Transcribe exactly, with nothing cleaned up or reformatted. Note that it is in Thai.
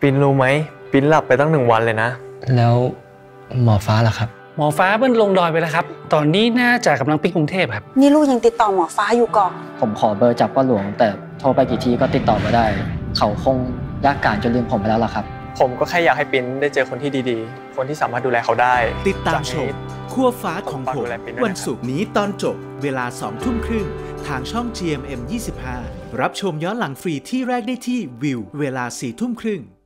ปิ้นรู้ไหมปิ้นหลับไปตั้งหนึ่งวันเลยนะแล้วหมอฟ้าล่ะครับหมอฟ้าเพิ่งลงดอยไปแล้วครับตอนนี้น่าจะกำลังไปกรุงเทพครับนี่ลูกยังติดต่อหมอฟ้าอยู่ก่อนผมขอเบอร์จากป้าหลวงแต่โทรไปกี่ทีก็ติดต่อไม่ได้เขาคงยากการจนลืมผมไปแล้วล่ะครับผมก็แค่อยากให้ปิ้นได้เจอคนที่ดีๆคนที่สามารถดูแลเขาได้ติดตามชมขั้วฟ้าของผมวันศุกร์นี้ตอนจบเวลาสองทุ่มครึ่งทางช่อง จี เอ็ม เอ็ม ยี่สิบห้ารับชมย้อนหลังฟรีที่แรกได้ที่วิวเวลาสี่ทุ่มครึ่ง